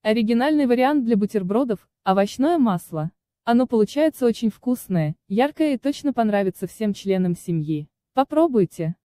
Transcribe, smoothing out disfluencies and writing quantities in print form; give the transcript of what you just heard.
Оригинальный вариант для бутербродов – овощное масло. Оно получается очень вкусное, яркое и точно понравится всем членам семьи. Попробуйте!